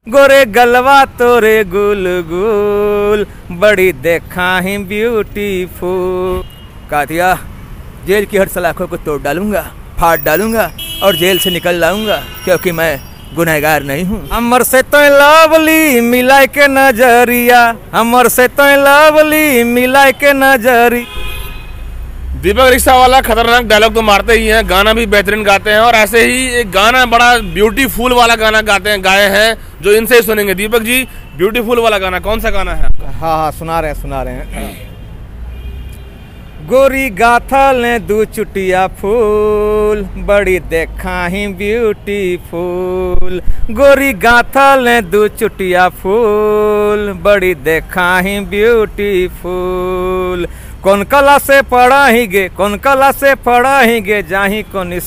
गोरे गलवा तोरे गुल गुल, बड़ी देखा ही ब्यूटीफुल। कहा दिया जेल की हर सलाखों को तोड़ डालूंगा, फाड़ डालूंगा और जेल से निकल लाऊंगा, क्योंकि मैं गुनहगार नहीं हूँ। अमर से तो लवली मिलाए के नजरिया, अमर से तो लवली मिलाए के नजरी। दीपक रिक्शा वाला खतरनाक डायलॉग तो मारते ही हैं, गाना भी बेहतरीन गाते हैं और ऐसे ही एक गाना बड़ा ब्यूटीफुल वाला गाना गाए हैं जो इनसे ही सुनेंगे। दीपक जी, ब्यूटीफुल वाला गाना कौन सा गाना है आपका? हाँ, सुना रहे हैं। गोरी गाथा ले दू चुटिया फूल, बड़ी देखा ही ब्यूटीफुल। गोरी गाथा ले दू चुटिया फूल, बड़ी देखा ही ब्यूटीफुल। कौन कला से पढ़ा ही गे, कौन कला से पढ़ा ही गे, जाही कौन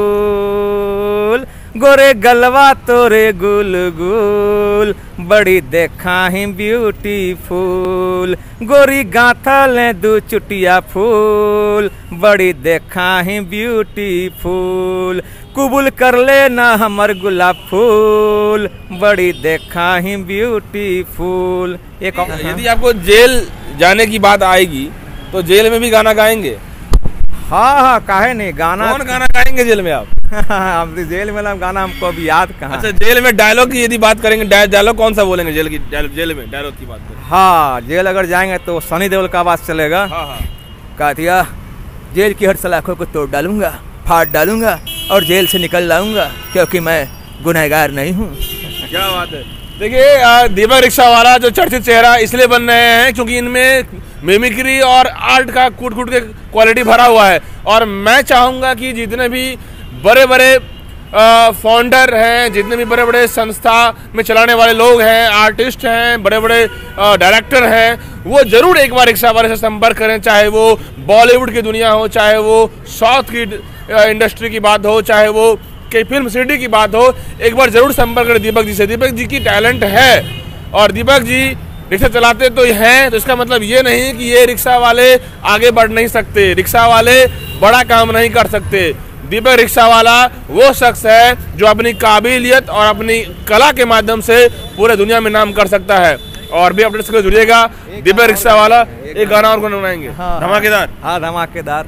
स्कूल। गोरे गलवा तोरे गुल गुल, बड़ी देखा ही ब्यूटीफुल। गोरी गाथा ले दू चुटिया फूल, बड़ी देखा ही ब्यूटीफुल। कुबुल कर ले ना हमर गुलाब फूल, बड़ी देखा ही ब्यूटीफुल। यदि आपको जेल जाने की बात आएगी तो जेल में भी गाना गाएंगे? हाँ, काहे नहीं, गाना। कौन गाना गाएंगे जेल में आप? हम जेल में गाना हमको अभी याद कहाँ। अच्छा, जेल में डायलॉग की यदि बात करेंगे, डायलॉग कौन सा बोलेंगे जेल में डायलॉग की बात करें? हाँ, जेल अगर जाएंगे तो सनी देओल का आवाज चलेगा। हाँ। कहा दिया जेल की हर सलाखों को तोड़ डालूंगा, फाड़ डालूंगा और जेल से निकल लाऊंगा, क्योंकि मैं गुनहगार नहीं हूँ। क्या बात है। देखिए, दीपक रिक्शा वाला जो चर्चित चेहरा इसलिए बन रहे हैं क्योंकि इनमें मिमिक्री और आर्ट का कूट के क्वालिटी भरा हुआ है। और मैं चाहूँगा कि जितने भी बड़े बड़े फाउंडर हैं, जितने भी बड़े बड़े संस्था में चलाने वाले लोग हैं, आर्टिस्ट हैं, बड़े बड़े डायरेक्टर हैं, वो जरूर एक बार रिक्शा वाले से संपर्क करें। चाहे वो बॉलीवुड की दुनिया हो, चाहे वो साउथ की इंडस्ट्री की बात हो, चाहे वो कि फिल्म सिटी की बात हो, एक बार जरूर संपर्क करें दीपक जी से। दीपक जी की टैलेंट है और दीपक जी रिक्शा चलाते तो हैं, तो इसका मतलब ये नहीं कि ये रिक्शा वाले आगे बढ़ नहीं सकते, रिक्शा वाले बड़ा काम नहीं कर सकते। दीपक रिक्शा वाला वो शख्स है जो अपनी काबिलियत और अपनी कला के माध्यम से पूरे दुनिया में नाम कर सकता है। और भी अपने से जुड़िएगा। दीपक रिक्शा वाला एक गाना और गुनगुनाएंगे। धमाकेदार। हाँ, धमाकेदार।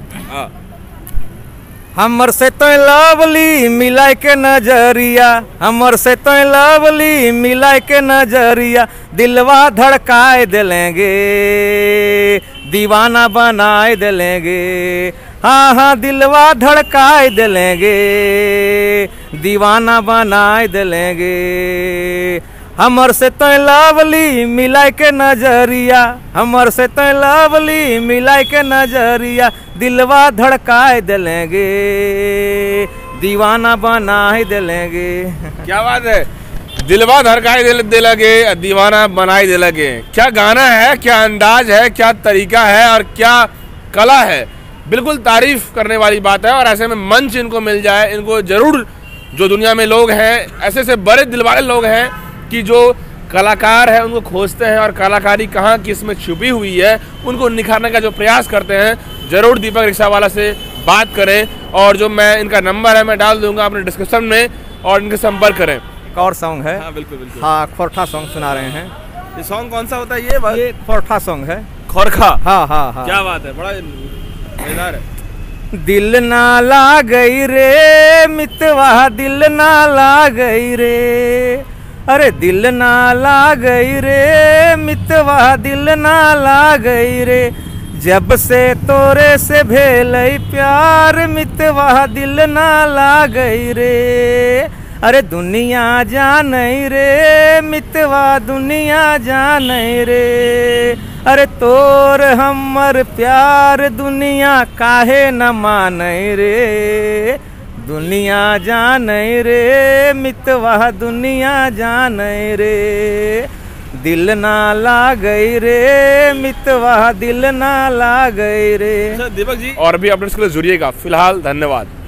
हमर से तो लवली मिलाए के नजरिया, हमर से तो लवली मिलाए के नजरिया। दिलवा धड़काए दिलेंगे, दीवाना बनाए दिलेंगे। हाँ, दिलवा धड़काए दिलेंगे, दीवाना बनाए दिलेंगे। हमर से तो लवली मिलाए के नजरिया, हमर से तो लवली मिलाए के नजरिया। दिलवा धड़काए दिलेंगे, दीवाना बनाए दिलेंगे। क्या बात है। दिलवा धड़काए दिलेंगे, दीवाना बनाए दिलेंगे। क्या गाना है, क्या अंदाज है, क्या तरीका है और क्या कला है। बिल्कुल तारीफ करने वाली बात है। और ऐसे में मंच इनको मिल जाए, इनको जरूर, जो दुनिया में लोग हैं ऐसे से बड़े दिल वाले लोग हैं कि जो कलाकार है उनको खोजते हैं और कलाकारी कहाँ किस में छुपी हुई है उनको निखारने का जो प्रयास करते हैं। जरूर दीपक रिक्शा वाला से बात करें और जो मैं इनका नंबर है मैं डाल दूंगा अपने डिस्क्रिप्शन में और इनके संपर्क करें। एक और सॉन्ग है। हाँ, बिल्कुल। हाँ, खोरखा सॉन्ग सुना रहे हैं। ये सॉन्ग कौन सा होता है? ये खोरखा सॉन्ग है। खोरखा। हाँ। क्या बात है, बड़ा मजेदार है। दिल ना ला गई रे मितवा, दिल ना ला गई रे। अरे दिल ना ला गई रे मितवा, दिल ना ला गई रे। जब से तोरे से भेलई प्यार मितवा, दिल ना ला गई रे। अरे दुनिया जानई रे मितवा, दुनिया जानई रे। अरे तोर हमर प्यार दुनिया काहे न मानई रे। दुनिया जानई रे मितवा, दुनिया जानई रे। दिल ना ला गई रे मितवा, दिल ना ला गई रे। दीपक जी और भी अपडेट्स के लिए जुड़िएगा। फिलहाल धन्यवाद।